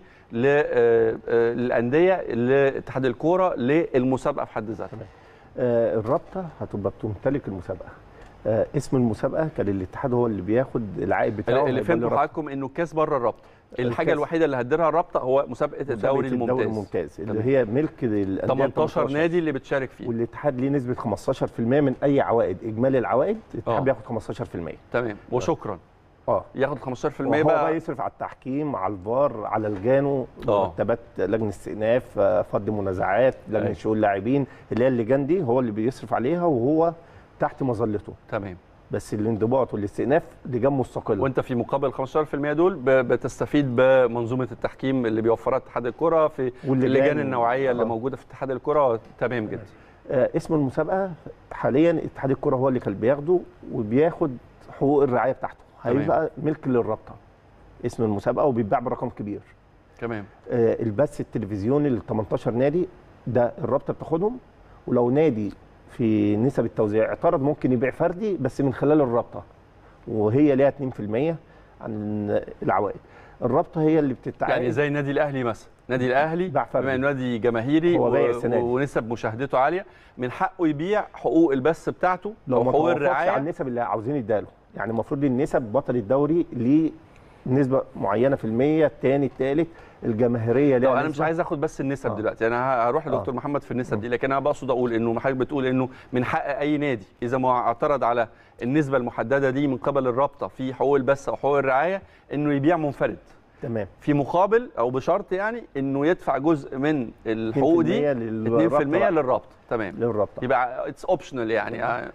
للانديه، لاتحاد الكوره، للمسابقه في حد ذاتها. الرابطه هتبقى بتمتلك المسابقه. اسم المسابقه كان الاتحاد هو اللي بياخد العائد بتاعه. اللي فهمت حضراتكم انه الكاس بره الرابطه، الحاجه الوحيده اللي هتديرها الرابطه هو مسابقه الدوري الممتاز اللي هي ملك الانديه 18 نادي اللي بتشارك فيه، والاتحاد ليه نسبه 15% من اي عوائد. اجمالي العوائد الاتحاد بياخد 15%. تمام وشكرا. ياخد 15% بقى يصرف على التحكيم، على الفار، على الجانو، مرتبات لجنه استئناف، فض منازعات، لجنه شؤون لاعبين، اللي هي اللجان دي هو اللي بيصرف عليها وهو تحت مظلته. تمام. بس الانضباط والاستئناف لجان مستقله، وانت في مقابل 15% دول بتستفيد بمنظومه التحكيم اللي بيوفرها اتحاد الكره في اللجان النوعيه اللي موجوده في اتحاد الكره. تمام جدا. اسم المسابقه حاليا اتحاد الكره هو اللي كان بياخده وبياخد حقوق الرعايه بتاعته، هيبقى ملك للرابطه اسم المسابقه وبيتباع برقم كبير. تمام. البث التلفزيوني لل 18 نادي ده الرابطه بتاخدهم، ولو نادي في نسب التوزيع اعترض ممكن يبيع فردي بس من خلال الرابطه، وهي ليها 2% عن العوائد. الرابطه هي اللي بتتعاقد، يعني زي النادي الاهلي مثلا، النادي الاهلي بما انه نادي جماهيري ونسب مشاهدته عاليه، من حقه يبيع حقوق البث بتاعته لو حقوق الرعايه على النسب اللي عاوزين يداله. يعني المفروض النسب بطل الدوري ليه نسبه معينه في المية، الثاني الثالث، الجماهيريه ليها. انا مش عايز اخد بس النسب دلوقتي، انا هروح لدكتور محمد في النسب دي، لكن انا بقصد اقول انه حضرتك بتقول انه من حق اي نادي اذا ما اعترض على النسبه المحدده دي من قبل الرابطه في حقوق البث او حقوق الرعايه انه يبيع منفرد. تمام. في مقابل او بشرط يعني انه يدفع جزء من الحقوق دي 2% للرابطه. تمام. للرابطه يبقى اتس اوبشنال. يعني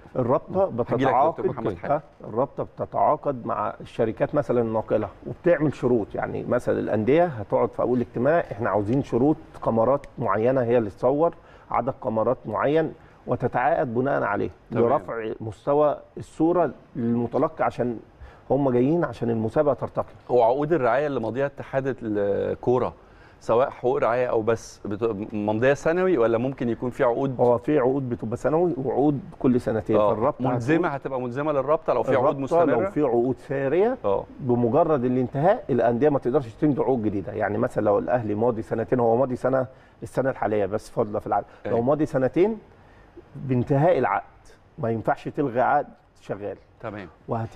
الرابطه بتتعاقد مع الشركات مثلا الناقله وبتعمل شروط. يعني مثلا الانديه هتقعد في اول اجتماع احنا عاوزين شروط كاميرات معينه هي اللي تصور عدد كاميرات معين، وتتعاقد بناء عليه لرفع مستوى الصوره للمتلقي عشان هم جايين عشان المسابقه ترتقي. هو عقود الرعايه اللي ماضيها اتحاد الكوره سواء حقوق رعايه او بس ممضيه سنوي ولا ممكن يكون في عقود؟ هو في عقود بتبقى سنوي وعقود كل سنتين. فالرابطه ملزمه هتبقى ملزمه للرابطه لو في عقود مستمره. لو في عقود ساريه بمجرد الانتهاء الانديه ما تقدرش تمضي عقود جديده. يعني مثلا لو الاهلي ماضي سنتين، هو ماضي سنه السنه الحاليه بس فاضله في العقد، لو ماضي سنتين بانتهاء العقد ما ينفعش تلغي عقد شغال. تمام.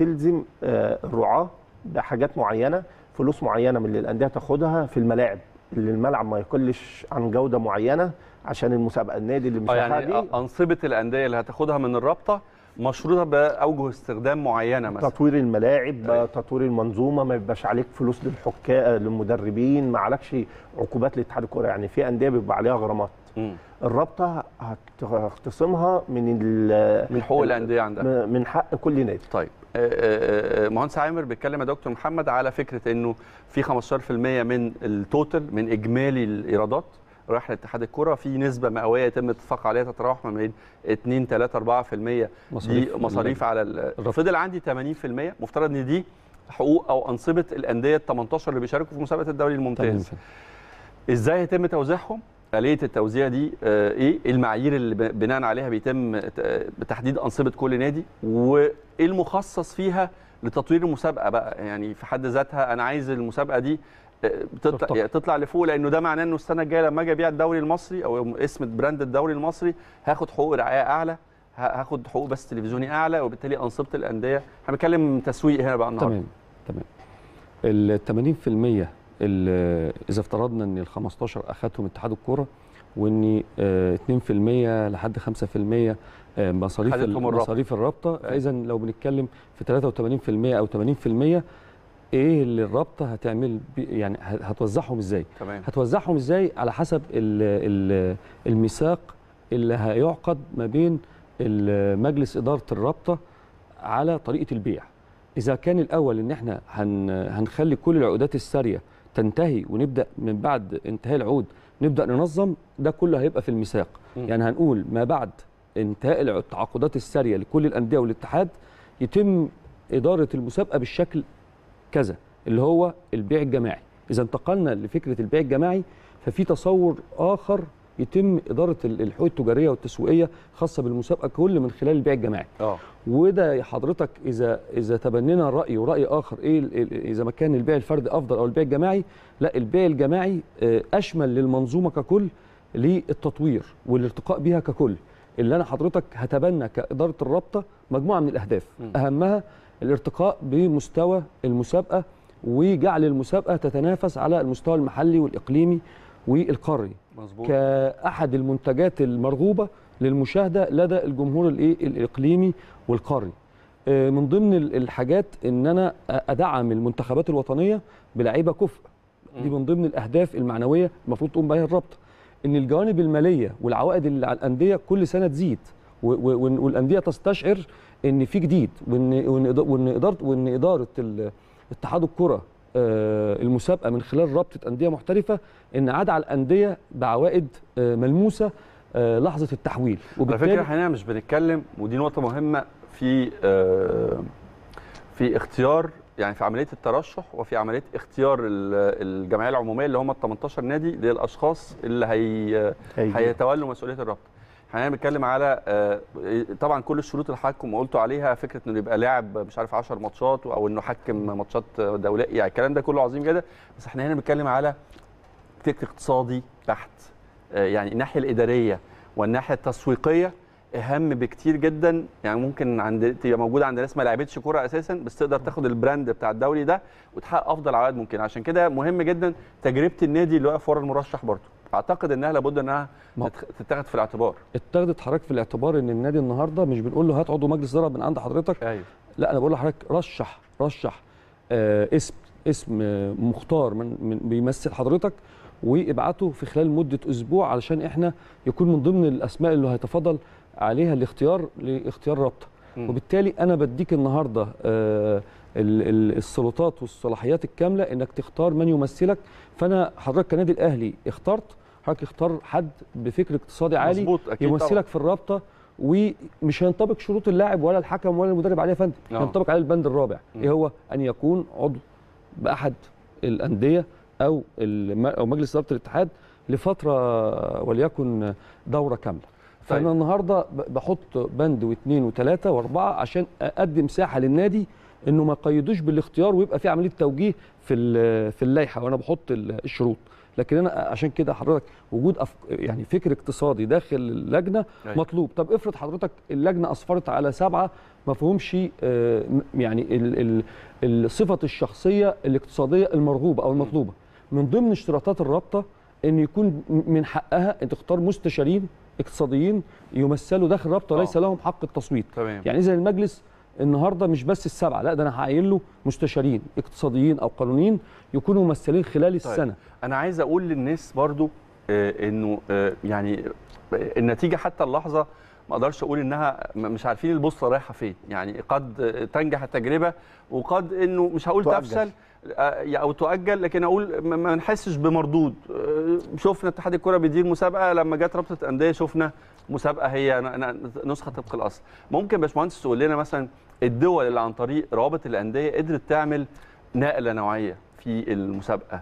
وهتلزم الرعاه بحاجات معينه، فلوس معينه من اللي الانديه تاخدها في الملاعب اللي الملعب ما يقلش عن جوده معينه عشان المسابقه. النادي اللي مش يعني دي انصبه الانديه اللي هتاخدها من الرابطه مشروطه باوجه استخدام معينه، مثلا تطوير الملاعب، تطوير المنظومه، ما يبقاش عليك فلوس للحكام للمدربين، ما عليكش عقوبات لاتحاد الكوره. يعني في انديه بيبقى عليها غرامات، الرابطه هتختصمها من حقوق الانديه عندها، من حق كل نادي. طيب مهندس عامر بيتكلم يا دكتور محمد على فكره انه في 15% من التوتال من اجمالي الايرادات رايح لاتحاد الكره، في نسبه مئويه يتم الاتفاق عليها تتراوح ما بين 2 3 4% دي مصاريف على فضل عندي 80%. مفترض ان دي حقوق او انصبه الانديه ال 18 اللي بيشاركوا في مسابقه الدوري الممتاز. ازاي يتم توزيعهم؟ آلية التوزيع دي ايه؟ المعايير اللي بناء عليها بيتم بتحديد انصبه كل نادي، وايه المخصص فيها لتطوير المسابقه بقى؟ يعني في حد ذاتها انا عايز المسابقه دي تطلع لفوق، لانه ده معناه انه السنه الجايه لما اجي ابيع الدوري المصري او اسم براند الدوري المصري هاخد حقوق رعايه اعلى، هاخد حقوق بس تلفزيوني اعلى، وبالتالي انصبه الانديه. احنا بنتكلم تسويق هنا بقى النهارده. تمام. ال 80% اذا افترضنا ان ال 15 اخذهم اتحاد الكوره، وان 2% لحد 5% مصاريف الرابطه، فاذا لو بنتكلم في 83% او 80%، ايه اللي الرابطه هتعمل يعني هتوزعهم ازاي؟ تمام. هتوزعهم ازاي على حسب الميثاق اللي هيعقد ما بين مجلس اداره الرابطه على طريقه البيع. اذا كان الاول ان احنا هنخلي كل العقودات الساريه تنتهي ونبدا من بعد انتهاء العقود نبدا ننظم، ده كله هيبقى في الميثاق. يعني هنقول ما بعد انتهاء التعاقدات الساريه لكل الانديه والاتحاد يتم اداره المسابقه بالشكل كذا، اللي هو البيع الجماعي. اذا انتقلنا لفكره البيع الجماعي ففي تصور اخر يتم اداره الحقوق التجاريه والتسويقيه خاصه بالمسابقه كل من خلال البيع الجماعي. وده حضرتك اذا تبنينا راي وراي اخر اذا ما كان البيع الفردي افضل او البيع الجماعي، لا، البيع الجماعي اشمل للمنظومه ككل للتطوير والارتقاء بها ككل. اللي انا حضرتك هتبنى كاداره الرابطه مجموعه من الاهداف، اهمها الارتقاء بمستوى المسابقه وجعل المسابقه تتنافس على المستوى المحلي والاقليمي والقاري. مظبوط. كأحد المنتجات المرغوبة للمشاهدة لدى الجمهور الإقليمي والقاري. من ضمن الحاجات إن أنا أدعم المنتخبات الوطنية بلعيبة كفء، دي من ضمن الأهداف المعنوية المفروض تقوم بها الرابطة. إن الجوانب المالية والعوائد اللي على الأندية كل سنة تزيد، والأندية تستشعر إن في جديد، وإن إدارة اتحاد الكرة المسابقه من خلال رابطه انديه محترفه ان عاد على الانديه بعوائد ملموسه لحظه التحويل. على فكره احنا مش بنتكلم، ودي نقطه مهمه في اختيار، يعني في عمليه الترشح وفي عمليه اختيار الجمعيه العموميه اللي هم ال 18 نادي للاشخاص اللي هيتولوا مسؤوليه الرابطه. احنا بنتكلم على طبعا كل الشروط اللي حضراتكم قلتوا عليها، فكره انه يبقى لاعب مش عارف 10 ماتشات او انه حكم ماتشات دوليه، يعني الكلام ده كله عظيم جدا، بس احنا هنا بنتكلم على فكر اقتصادي بحت. يعني الناحيه الاداريه والناحيه التسويقيه اهم بكتير جدا. يعني ممكن تبقى موجوده عند ناس ما لعبتش كوره اساسا، بس تقدر تاخد البراند بتاع الدوري ده وتحقق افضل عوائد ممكن. عشان كده مهم جدا تجربه النادي اللي واقف ورا المرشح برضه، اعتقد انها لابد انها تتاخد في الاعتبار. اتخذت حضرتك في الاعتبار ان النادي النهارده مش بنقول له هات عضو مجلس اداره من عند حضرتك. ايوه. لا، انا بقول لحضرتك رشح اسم مختار من بيمثل حضرتك، وابعته في خلال مده اسبوع علشان احنا يكون من ضمن الاسماء اللي هيتفضل عليها الاختيار لاختيار رابطه. وبالتالي انا بديك النهارده السلطات والصلاحيات الكامله انك تختار من يمثلك. فانا حضرتك كنادي الاهلي اخترت، حضرتك اختار حد بفكر اقتصادي عالي مظبوط، أكيد يمثلك طبعا في الرابطه، ومش هينطبق شروط اللاعب ولا الحكم ولا المدرب عليه يا فندم، هينطبق عليه البند الرابع. ايه هو؟ ان يكون عضو باحد الانديه او مجلس اداره الاتحاد لفتره وليكن دوره كامله. فانا النهارده بحط بند واثنين وثلاثه واربعه عشان ادي مساحه للنادي انه ما قيدوش بالاختيار ويبقى في عمليه توجيه في اللائحه وانا بحط الشروط. لكن انا عشان كده حضرتك وجود يعني فكر اقتصادي داخل اللجنه مطلوب. طب افرض حضرتك اللجنه اصفرت على 7 ما فيهمش يعني صفه الشخصيه الاقتصاديه المرغوبه او المطلوبه، من ضمن اشتراطات الرابطه ان يكون من حقها ان تختار مستشارين اقتصاديين يمثلوا داخل الرابطه وليس لهم حق التصويت. تمام. يعني اذا المجلس النهارده مش بس السبعه، لا ده انا هعين له مستشارين اقتصاديين او قانونيين يكونوا ممثلين خلال السنه. طيب. انا عايز اقول للناس برضو انه يعني النتيجه حتى اللحظه ما اقدرش اقول انها مش عارفين البوصله رايحه فين، يعني قد تنجح التجربه وقد انه مش هقول تفشل او تؤجل، لكن اقول ما نحسش بمردود. شفنا اتحاد الكره بيدير مسابقه، لما جت رابطه انديه شفنا مسابقه هي نسخه طبق الاصل. ممكن باشمهندس تقول لنا مثلا الدول اللي عن طريق روابط الانديه قدرت تعمل نقله نوعيه في المسابقه،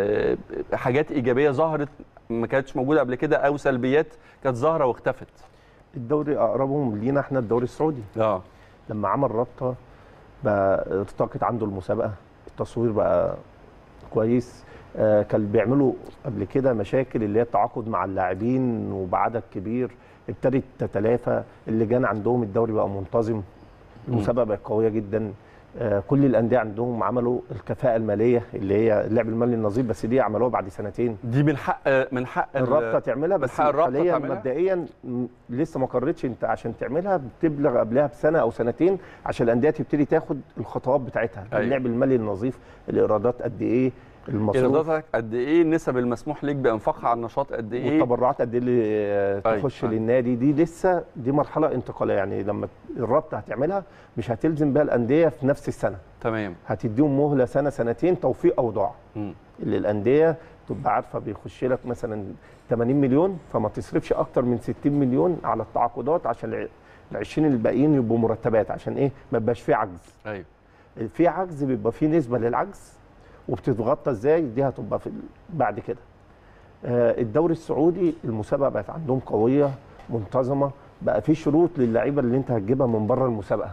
حاجات ايجابيه ظهرت ما كانتش موجوده قبل كده او سلبيات كانت ظاهره واختفت؟ الدوري اقربهم لينا احنا الدوري السعودي. لما عمل رابطه بقى ارتقت عنده المسابقه، التصوير بقى كويس. كان بيعملوا قبل كده مشاكل اللي هي التعاقد مع اللاعبين وبعدد كبير، ابتدت تتلافى. اللجان عندهم الدوري بقى منتظم، المسابقه بقت قويه جدا. كل الانديه عندهم عملوا الكفاءه الماليه اللي هي اللعب المالي النظيف، بس دي عملوها بعد سنتين. دي من حق الرابطه تعملها، بس حاليا مبدئيا لسه ما قررتش. انت عشان تعملها بتبلغ قبلها بسنه او سنتين عشان الانديه تبتدي تاخد الخطوات بتاعتها. أيوة. اللعب المالي النظيف، الايرادات قد ايه، المصروف، ايراداتك قد ايه، النسب المسموح ليك بانفاقها على النشاط قد ايه، والتبرعات قد ايه اللي تخش للنادي. دي لسه دي مرحله انتقاليه، يعني لما الرابطه هتعملها مش هتلزم بيها الانديه في نفس السنه. تمام. هتديهم مهله سنه سنتين توفيق اوضاع. اللي الانديه تبقى عارفه بيخش لك مثلا 80 مليون، فما تصرفش اكتر من 60 مليون على التعاقدات عشان ال 20 الباقيين يبقوا مرتبات، عشان ايه؟ ما يبقاش في عجز. ايوه. في عجز بيبقى في نسبه للعجز، وبتتغطى ازاي؟ دي هتبقى في بعد كده. الدوري السعودي المسابقه بقت عندهم قويه منتظمه، بقى في شروط للعيبه اللي انت هتجيبها من بره المسابقه.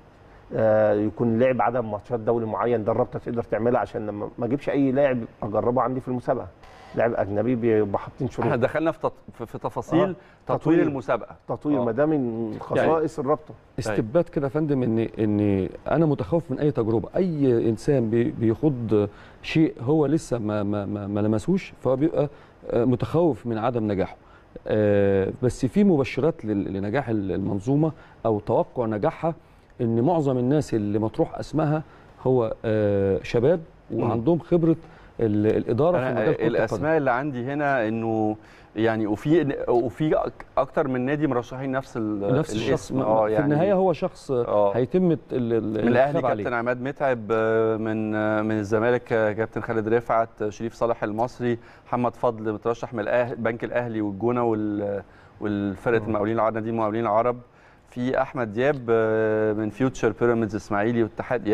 يكون لعب عدد ماتشات دولي معين، ده الرابطه تقدر تعملها عشان لما ما اجيبش اي لاعب اجربه عندي في المسابقه. لاعب اجنبي بيبقى حاطين شروط. احنا دخلنا في تفاصيل تطوير المسابقه. تطوير ما ده من خصائص يعني الرابطه. استبات كده يا فندم ان انا متخوف من اي تجربه. اي انسان بيخوض شيء هو لسه ما لمسوش فهو بيبقى متخوف من عدم نجاحه. بس في مبشرات لنجاح المنظومه او توقع نجاحها، ان معظم الناس اللي مطروح اسمها هو شباب وعندهم خبره الاداره في مجال كرة الاسماء اللي عندي هنا انه يعني وفي اكتر من نادي مرشحين نفس الشخص. يعني في النهايه هو شخص هيتم من الاهلي كابتن عماد متعب، من الزمالك كابتن خالد رفعت، شريف صالح المصري، محمد فضل مترشح من بنك الاهلي والجونه والفرقه المقاولين العرب، نادي المقاولين العرب. في احمد دياب من فيوتشر بيراميدز اسماعيلي واتحاد.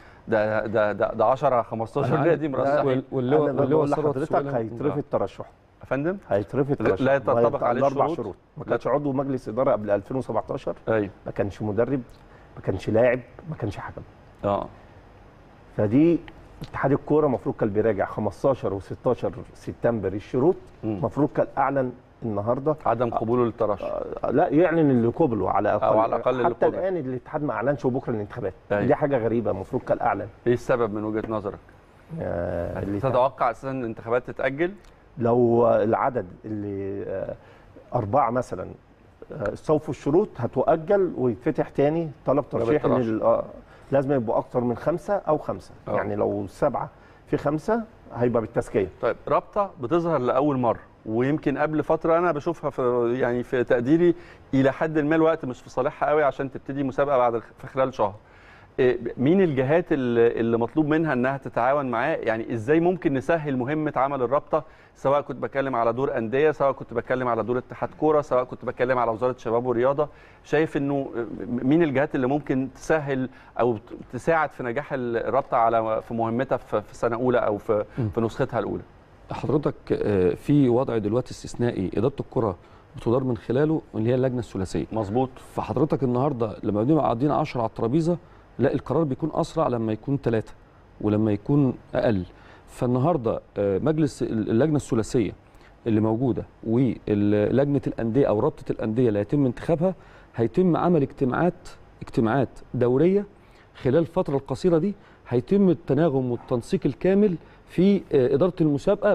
ده 10 15 نادي مرشحين. واللي هو حضرتك هيترفض ترشحه يا فندم، هيترفض ترشحه، لا ينطبق عليه الاربع شروط. ما كانش عضو مجلس اداره قبل 2017. ايوه. ما كانش مدرب، ما كانش لاعب، ما كانش حكم. فدي اتحاد الكوره المفروض كان بيراجع 15 و16 سبتمبر الشروط. المفروض كان اعلن النهارده عدم قبوله للترشح. لا، يعلن اللي قبله على الاقل، او على الاقل حتى الان الاتحاد ما اعلنش بكره الانتخابات. دي حاجه غريبه، المفروض كان اعلن. ايه السبب من وجهه نظرك؟ تتوقع اساسا ان الانتخابات تتاجل؟ لو العدد اللي 4 مثلا استوفوا الشروط هتؤجل ويتفتح تاني طلب ترشيح. لازم يبقوا اكتر من 5 أو 5. يعني لو 7 في 5 هيبقى بالتزكيه. طيب، رابطه بتظهر لاول مره، ويمكن قبل فتره انا بشوفها في تقديري الى حد ما الوقت مش في صالحها قوي عشان تبتدي مسابقه في خلال شهر. مين الجهات اللي مطلوب منها انها تتعاون معاه؟ يعني ازاي ممكن نسهل مهمه عمل الرابطه، سواء كنت بتكلم على دور انديه، سواء كنت بتكلم على دور اتحاد كوره، سواء كنت بتكلم على وزاره الشباب والرياضه. شايف انه مين الجهات اللي ممكن تسهل او تساعد في نجاح الرابطه في مهمتها في سنه اولى او في نسختها الاولى؟ حضرتك في وضع دلوقتي استثنائي اداره الكره بتدار من خلاله اللي هي اللجنه الثلاثيه. مظبوط. فحضرتك النهارده لما بنبقى قاعدين 10 على الترابيزه، لا القرار بيكون اسرع لما يكون 3 ولما يكون اقل. فالنهارده مجلس اللجنه الثلاثيه اللي موجوده ولجنه الانديه او رابطه الانديه اللي هيتم انتخابها، هيتم عمل اجتماعات دوريه خلال الفتره القصيره دي. هيتم التناغم والتنسيق الكامل في اداره المسابقه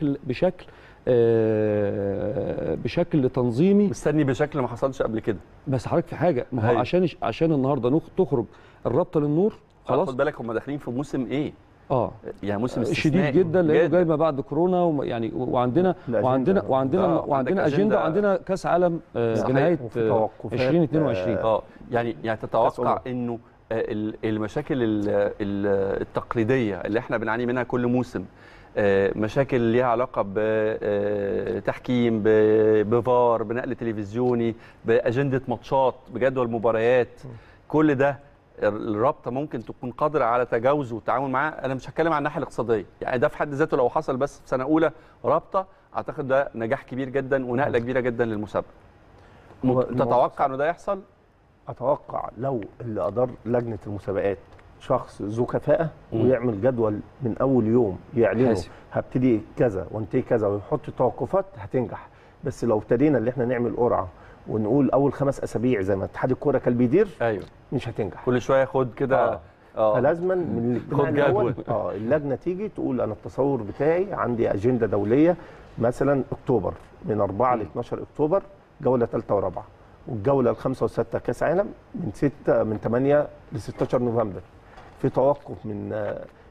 بشكل تنظيمي مستني بشكل ما حصلش قبل كده. بس حضرتك في حاجه، ما هو عشان النهارده تخرج الرابطه للنور خلاص. خد بالك هم داخلين في موسم ايه؟ يعني موسم شديد جدا لانه جاي ما بعد كورونا يعني، وعندنا اجنده وعندنا كاس عالم بنهايه 2022. يعني تتوقع انه المشاكل التقليديه اللي احنا بنعاني منها كل موسم، مشاكل ليها علاقه بتحكيم، بفار، بنقل تلفزيوني، باجنده ماتشات، بجدول مباريات، كل ده الرابطه ممكن تكون قادره على تجاوزه والتعامل معاه. انا مش هتكلم عن الناحيه الاقتصاديه، يعني ده في حد ذاته لو حصل بس في سنه اولى رابطه، اعتقد ده نجاح كبير جدا ونقله كبيره جدا للمسابقه. تتوقع انه ده يحصل؟ اتوقع لو اللي ادار لجنه المسابقات شخص ذو كفاءه ويعمل جدول من اول يوم يعلنه هبتدي كذا وانتهي كذا ويحط توقفات هتنجح. بس لو ابتدينا اللي احنا نعمل قرعه ونقول اول 5 اسابيع زي ما اتحاد الكوره كان بيدير، ايوه مش هتنجح. كل شويه خد كده فلازما من الاجتماع الاول اللجنه تيجي تقول انا التصور بتاعي عندي اجنده دوليه مثلا اكتوبر من 4 ل 12 اكتوبر جوله ثالثه ورابعه، والجوله الخامسه والسادسه كاس عالم من 8 ل 16 نوفمبر، في توقف من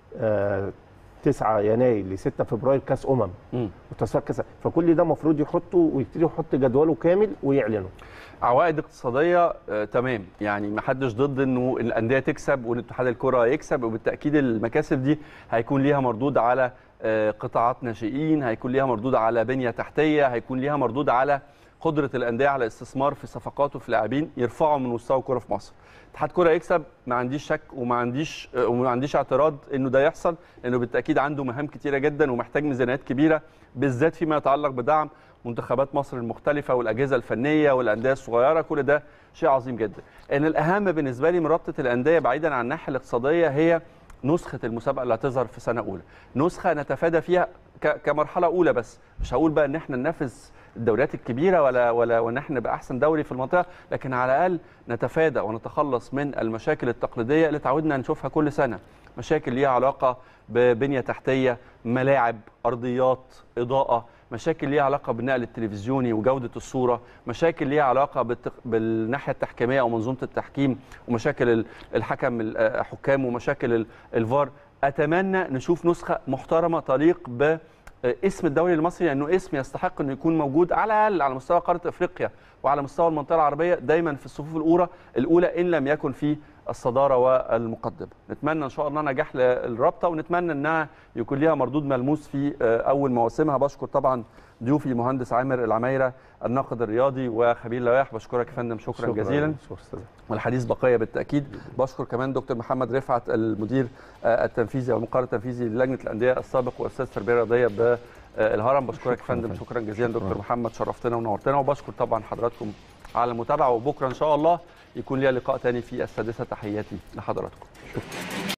9 يناير ل 6 فبراير كاس وتصفيات كاس. فكل ده المفروض يحطه ويبتدي يحط جدوله كامل ويعلنه. عوائد اقتصاديه تمام، يعني ما حدش ضد انه الانديه تكسب وان اتحاد الكره يكسب، وبالتاكيد المكاسب دي هيكون ليها مردود على قطاعات ناشئين، هيكون ليها مردود على بنيه تحتيه، هيكون ليها مردود على قدره الانديه على الاستثمار في صفقات وفي لاعبين يرفعوا من مستوى الكره في مصر. اتحاد كره يكسب ما عنديش شك وما عنديش اعتراض انه ده يحصل، لانه بالتاكيد عنده مهام كتيره جدا ومحتاج ميزانيات كبيره، بالذات فيما يتعلق بدعم منتخبات مصر المختلفه والاجهزه الفنيه والانديه الصغيره. كل ده شيء عظيم جدا. ان الاهم بالنسبه لي من رابطه الانديه بعيدا عن الناحيه الاقتصاديه هي نسخه المسابقه اللي هتظهر في سنه اولى، نسخه نتفادى فيها كمرحله اولى. بس مش هقول بقى ان احنا ننافس الدوريات الكبيره ولا وان احنا نبقى احسن دوري في المنطقه، لكن على الاقل نتفادى ونتخلص من المشاكل التقليديه اللي تعودنا نشوفها كل سنه، مشاكل ليها علاقه ببنيه تحتيه، ملاعب، ارضيات، اضاءه، مشاكل ليها علاقه بالنقل التلفزيوني وجوده الصوره، مشاكل ليها علاقه بالناحيه التحكيميه او منظومه التحكيم، ومشاكل الحكام ومشاكل الفار. اتمنى نشوف نسخه محترمه تليق باسم الدوري المصري، لانه اسم يستحق انه يكون موجود على الاقل على مستوى قاره افريقيا وعلى مستوى المنطقه العربيه دايما في الصفوف الاولى ان لم يكن في الصداره والمقدمه. نتمنى ان شاء الله نجاح للرابطه، ونتمنى انها يكون ليها مردود ملموس في اول مواسمها. بشكر طبعا ضيوفي مهندس عامر العمايره الناقد الرياضي وخبير لوائح. بشكرك يا فندم، شكرا جزيلا. والحديث بقيه بالتاكيد. بشكر كمان دكتور محمد رفعت المدير التنفيذي او المقرر التنفيذي للجنه الانديه السابق واستاذ التربيه الرياضيه بالهرم. بشكرك يا فندم، شكرا جزيلا دكتور محمد، شرفتنا ونورتنا. وبشكر طبعا حضراتكم على المتابعه، وبكره ان شاء الله يكون ليا لقاء ثاني في السادسه. تحياتي لحضراتكم. شكرا.